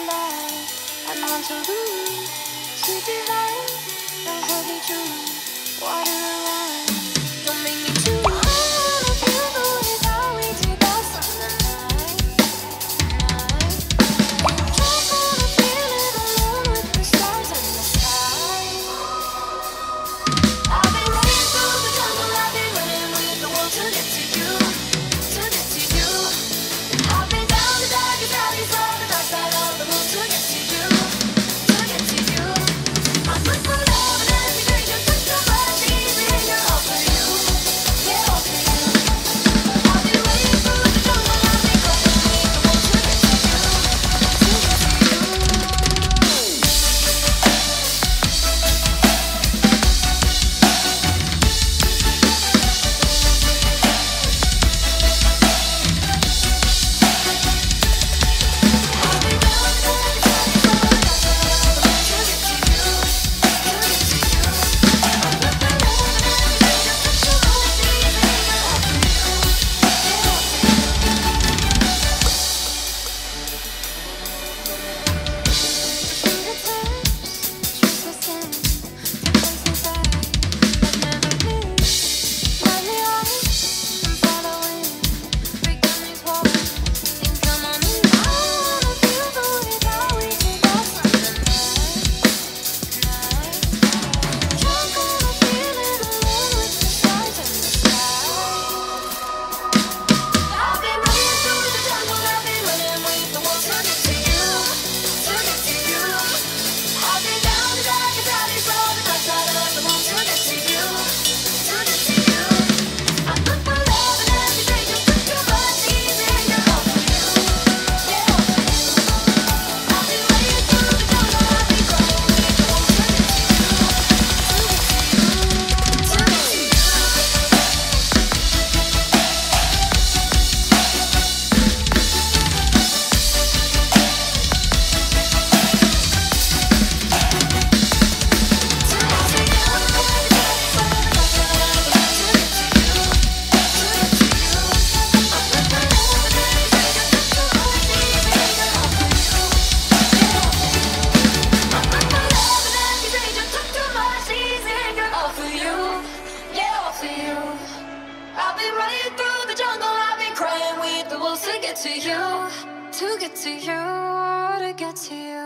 alive. I want to lose. Sweet divine, don't hold me true. Water around, don't make me too. I wanna feel the way that we did that summer night. Just wanna feel it alone with the stars in the sky. I've been running through the jungle, I've been running with the wolves to get to you, to get to you. I've been down the darkest alleys of the dark side of the moon to get to you, to get to you. I put my love in every stranger, took so much easy, all for you, yeah, all for you. I've been running through the jungle, I've been running with the wolves to get to you, to get to you. To get to you, to get to you, to get to you.